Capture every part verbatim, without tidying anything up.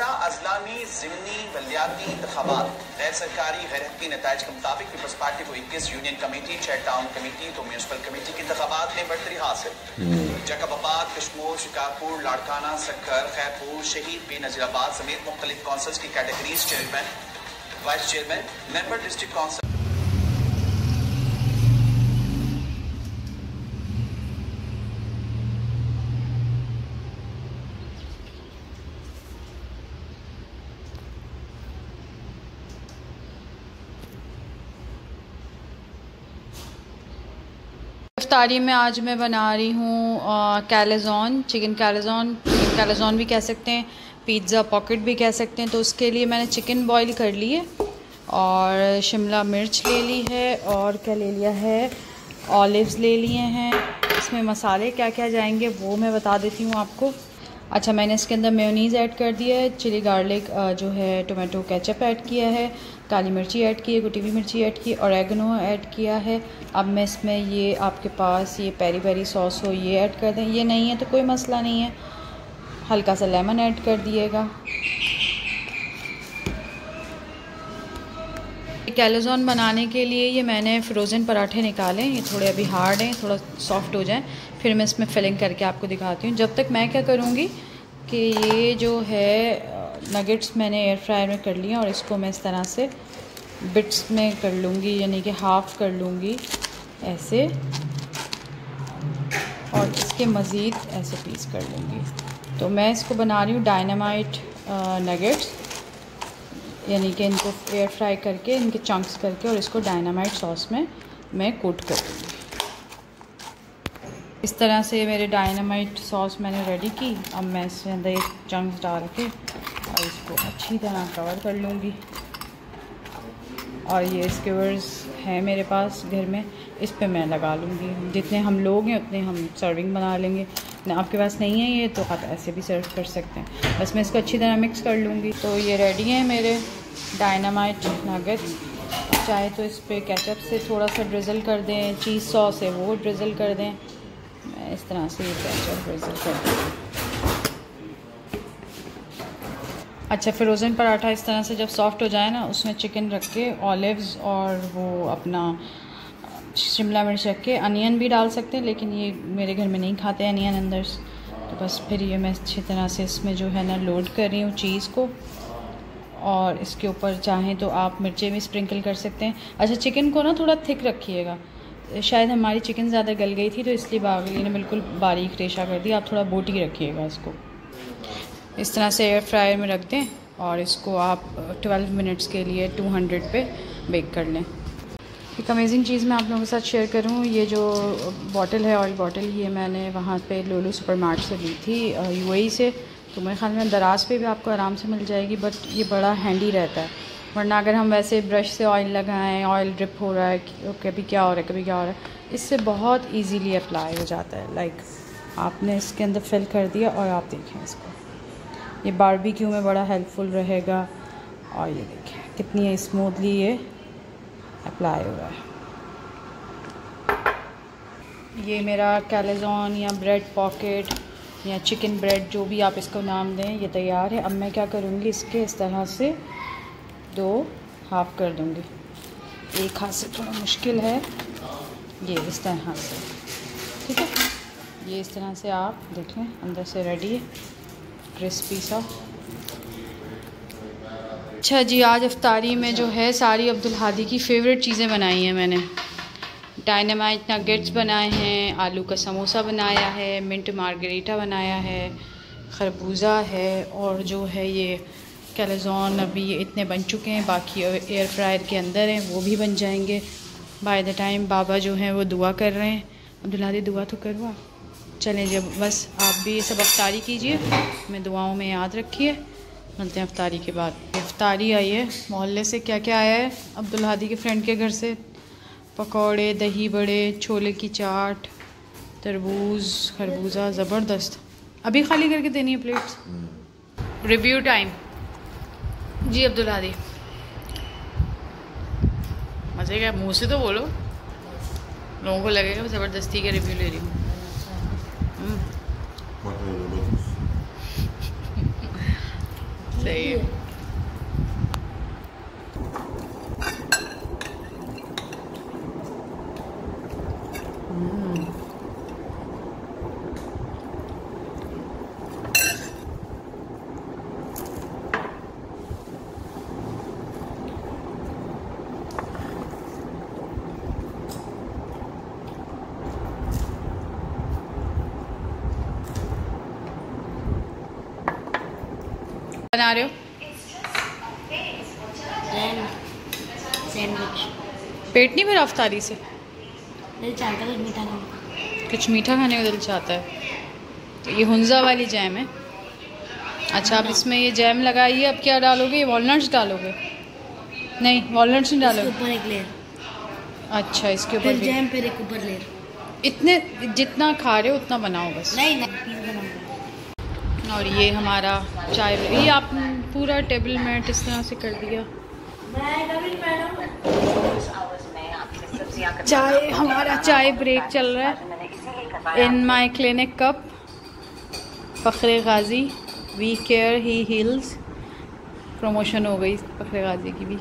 उमरा अजलामी ज़िमनी बल्दियाती इंतखाबात गैर सरकारी गैर हक़ी नताइज के मुताबिक पीपल्स पार्टी को इक्कीस यूनियन कमेटी, छह टाउन कमेटी, तो म्यूनसिपल कमेटी के इंतखाबात में बढ़तरी हासिल। जकाबाबाद, कश्मोर, शिकारपुर, लाड़काना, सक्कर, खैरपुर, शहीद बी नजीराबाद समेत मुख्तलिफ काउंसिल्स की categories chairman, vice chairman, member district council. इफ्तारी में आज मैं बना रही हूँ कैलेज़ॉन, चिकन कैलेज़ॉन, चिकन कैलेज़ॉन भी कह सकते हैं, पिज़्ज़ा पॉकेट भी कह सकते हैं। तो उसके लिए मैंने चिकन बॉईल कर ली है और शिमला मिर्च ले ली है और क्या ले लिया है, ऑलिव्स ले लिए हैं। इसमें मसाले क्या क्या जाएंगे वो मैं बता देती हूँ आपको। अच्छा, मैंने इसके अंदर मेयोनीज़ ऐड कर दिया है, चिली गार्लिक जो है टोमेटो केचप ऐड किया है, काली मिर्ची ऐड की है, कुटी हुई मिर्ची ऐड की, ऑरेगनो ऐड किया है। अब मैं इसमें ये आपके पास ये पेरी पेरी सॉस हो ये ऐड कर दें, ये नहीं है तो कोई मसला नहीं है, हल्का सा लेमन ऐड कर दिएगा। कैलेज़ॉन बनाने के लिए ये मैंने फ्रोज़न पराठे निकाले, ये थोड़े अभी हार्ड हैं, थोड़ा सॉफ्ट हो जाएं, फिर मैं इसमें फिलिंग करके आपको दिखाती हूँ। जब तक मैं क्या करूँगी कि ये जो है नगेट्स मैंने एयर फ्रायर में कर लिया और इसको मैं इस तरह से बिट्स में कर लूँगी, यानी कि हाफ़ कर लूँगी ऐसे, और इसके मज़ीद ऐसे पीस कर लूँगी। तो मैं इसको बना रही हूँ डायनामाइट नगेट्स, यानी कि इनको एयर फ्राई करके इनके चंक्स करके और इसको डायनामाइट सॉस में मैं कोट कर दूँगी। इस तरह से मेरे डायनामाइट सॉस मैंने रेडी की। अब मैं इसके अंदर एक चंक्स डाल के और इसको अच्छी तरह कवर कर लूँगी। और ये स्क्यूवर्स हैं मेरे पास घर में, इस पे मैं लगा लूँगी। जितने हम लोग हैं उतने हम सर्विंग बना लेंगे। ना आपके पास नहीं है ये तो आप ऐसे भी सर्व कर सकते हैं। बस मैं इसको अच्छी तरह मिक्स कर लूँगी। तो ये रेडी हैं मेरे डायनामाइट नगेट्स। चाहे तो इस पर केचप से थोड़ा सा ड्रिज़ल कर दें, चीज़ सॉस है वो ड्रिज़ल कर दें। मैं इस तरह से ये केचप ड्रिज़ल कर दूँगी। अच्छा, फ्रोज़न पराठा इस तरह से जब सॉफ्ट हो जाए ना, उसमें चिकन रख के ऑलिव्स और वो अपना शिमला मिर्च रख के, अनियन भी डाल सकते हैं लेकिन ये मेरे घर में नहीं खाते अनियन अंदर। तो बस फिर ये मैं अच्छी तरह से इसमें जो है ना लोड कर रही हूँ चीज़ को, और इसके ऊपर चाहें तो आप मिर्चें भी स्प्रिंकल कर सकते हैं। अच्छा, चिकन को ना थोड़ा थिक रखिएगा, शायद हमारी चिकन ज़्यादा गल गई थी तो इसलिए बागली ने बिल्कुल बारीक रेशा कर दिया। आप थोड़ा बोटी रखिएगा इसको। इस तरह से एयर फ्रायर में रख दें और इसको आप ट्वेल्व मिनट्स के लिए टू हंड्रेड पे बेक कर लें। एक अमेजिंग चीज़ मैं आप लोगों के साथ शेयर करूँ, ये जो बॉटल है ऑयल बॉटल, ये मैंने वहाँ पे लोलू सुपर मार्ट से ली थी यूएई से। तो मेरे ख्याल में दराज पे भी आपको आराम से मिल जाएगी, बट ये बड़ा हैंडी रहता है। वरना अगर हम वैसे ब्रश से ऑयल लगाएं, ऑयल ड्रिप हो रहा है, कभी क्या हो रहा है कभी क्या हो रहा है, इससे बहुत ईजीली अप्लाई हो जाता है। लाइक आपने इसके अंदर फिल कर दिया और आप देखें इसको, ये बारबेक्यू में बड़ा हेल्पफुल रहेगा। और ये देखें कितनी स्मूथली ये अप्लाई हो रहा है। ये मेरा कैलेज़ॉन या ब्रेड पॉकेट या चिकन ब्रेड, जो भी आप इसको नाम दें, ये तैयार है। अब मैं क्या करूँगी, इसके इस तरह से दो हाफ कर दूँगी। एक हाथ से थोड़ा मुश्किल है, ये इस तरह से, ठीक है। ये इस तरह से आप देखें अंदर से रेडी है, क्रिस्पी सा। अच्छा जी, आज इफ्तारी में जो है सारी अब्दुल हादी की फ़ेवरेट चीज़ें बनाई हैं मैंने। डायनामाइट नगेट्स बनाए हैं, आलू का समोसा बनाया है, मिंट मार्गरीटा बनाया है, खरबूजा है, और जो है ये कैलेज़ॉन अभी ये इतने बन चुके हैं, बाकी एयर फ्रायर के अंदर हैं, वो भी बन जाएंगे बाय द टाइम। बाबा जो हैं वो दुआ कर रहे हैं। अब्दुल हादी दुआ तो करो आप। चलें जब, बस आप भी ये सब इफ्तारी कीजिए, मैं दुआओं में याद रखिए। मिलते हैं इफ्तारी के बाद। इफ्तारी आई है मोहल्ले से, क्या क्या आया है अब्दुल हादी के फ्रेंड के घर से, पकौड़े, दही बड़े, छोले की चाट, तरबूज, खरबूजा, ज़बरदस्त। अभी खाली करके देनी है प्लेट्स। रिव्यू टाइम जी अब्दुल हादी, मज़े का, मुँह से तो बोलो, लोगों को लगेगा ज़बरदस्ती के रिव्यू ले रही हूँ। सही है। बना रहे हो सैंडविच। पेट नहीं भरा अफ्तारी से? दिल चाहता है कुछ मीठा खाने। कुछ मीठा खाने का दिल चाहता है। तो ये हुंजा वाली जैम है। अच्छा, अब इसमें ये जैम लगाइए। अब क्या डालोगे? ये वॉलनट्स डालोगे? नहीं, वॉलनट्स नहीं डालोगे। ऊपर एक लेयर। अच्छा, इसके ऊपर फिर भी जैम, फिर एक ऊपर लेयर। इतने जितना खा रहे हो उतना बनाओ बस। नहीं नहीं पीस बनाऊंगा। और ये हमारा चाय, ये आप पूरा टेबल मैट इस तरह से कर दिया। चाय, हमारा चाय ब्रेक चल रहा है। In my clinic cup, Fakhre Ghazi, we care he heals. Promotion हो गई फखरे गाजी की भी।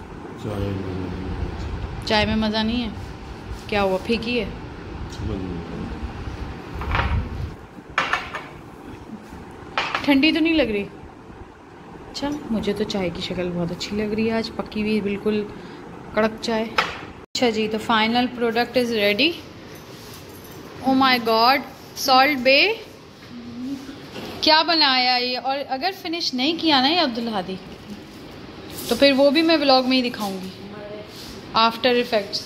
चाय में मज़ा नहीं है? क्या हुआ, फीकी है? ठंडी तो नहीं लग रही? अच्छा, मुझे तो चाय की शक्ल बहुत अच्छी लग रही है आज, पक्की हुई बिल्कुल कड़क चाय। अच्छा जी, तो final product is ready. Oh my god, salt बे क्या बनाया ये। और अगर फिनिश नहीं किया ना ये अब्दुल हादी, तो फिर वो भी मैं व्लॉग में ही दिखाऊंगी, आफ्टर इफ़ेक्ट्स।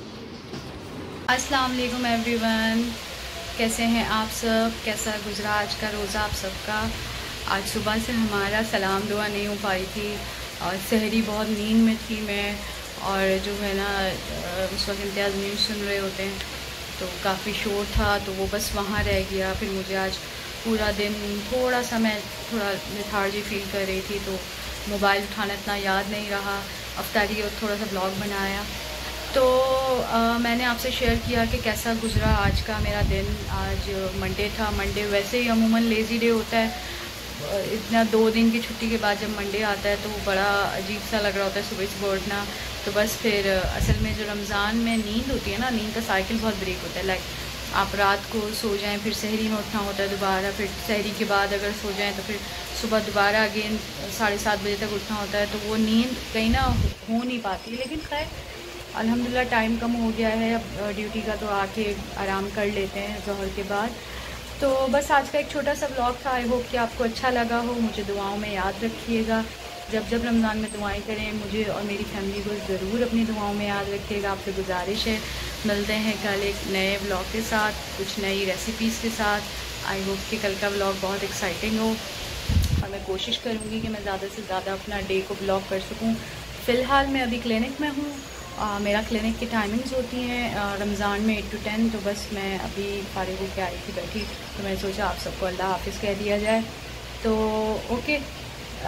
अस्सलाम वालेकुम एवरीवन, कैसे हैं आप सब? कैसा गुजरा आज का रोज़ा आप सबका? आज सुबह से हमारा सलाम दुआ नहीं हो पाई थी और सहरी बहुत नींद में थी मैं, और जो है ना उस वक्त इम्तियाज़ न्यूज़ सुन रहे होते हैं तो काफ़ी शोर था, तो वो बस वहाँ रह गया। फिर मुझे आज पूरा दिन थोड़ा सा मैं थोड़ा लेथार्जी फील कर रही थी, तो मोबाइल उठाना इतना याद नहीं रहा। अफ्तारी और थोड़ा सा ब्लॉग बनाया, तो आ, मैंने आपसे शेयर किया कि कैसा गुजरा आज का मेरा दिन। आज मंडे था। मंडे वैसे ही अमूमन लेज़ी डे होता है। इतना दो दिन की छुट्टी के बाद जब मंडे आता है तो वो बड़ा अजीब सा लग रहा होता है सुबह सुबह उठना। तो बस फिर असल में जो रमज़ान में नींद होती है ना, नींद का साइकिल बहुत ब्रेक होता है। लाइक आप रात को सो जाएं, फिर सहरी में उठना होता है दोबारा, फिर सहरी के बाद अगर सो जाएं तो फिर सुबह दोबारा अगेन साढ़े सात बजे तक उठना होता है। तो वो नींद कहीं ना हो नहीं पाती। लेकिन खैर अल्हम्दुलिल्लाह टाइम कम हो गया है, अब ड्यूटी का तो आके आराम कर लेते हैं ज़ोहर के बाद। तो बस आज का एक छोटा सा व्लॉग था। आई होप कि आपको अच्छा लगा हो। मुझे दुआओं में याद रखिएगा। जब जब रमज़ान में दुआएं करें, मुझे और मेरी फैमिली को ज़रूर अपनी दुआओं में याद रखिएगा। आपसे गुजारिश है। मिलते हैं कल एक नए व्लॉग के साथ, कुछ नई रेसिपीज़ के साथ। आई होप कि कल का व्लॉग बहुत एक्साइटिंग हो और मैं कोशिश करूँगी कि मैं ज़्यादा से ज़्यादा अपना डे को व्लॉग कर सकूँ। फ़िलहाल मैं अभी क्लिनिक में हूँ। आ, मेरा क्लिनिक की टाइमिंग्स होती हैं रमज़ान में एट टू टेन। तो बस मैं अभी फारिग होकर आई थी बैठी, तो मैंने सोचा आप सबको अल्लाह हाफिज़ कह दिया जाए। तो ओके, आ,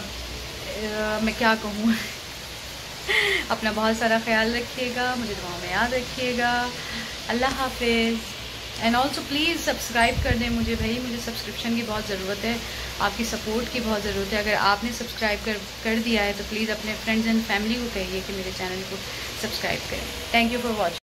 आ, मैं क्या कहूँ अपना बहुत सारा ख्याल रखिएगा, मुझे दुआओं में याद रखिएगा। अल्लाह हाफिज़। एंड ऑल्सो प्लीज़ सब्सक्राइब कर दें मुझे भाई, मुझे सब्सक्रिप्शन की बहुत ज़रूरत है, आपकी सपोर्ट की बहुत ज़रूरत है। अगर आपने सब्सक्राइब कर कर दिया है तो प्लीज़ अपने फ्रेंड्स एंड फैमिली को कहिए कि मेरे चैनल को सब्सक्राइब करें। Thank you for watching.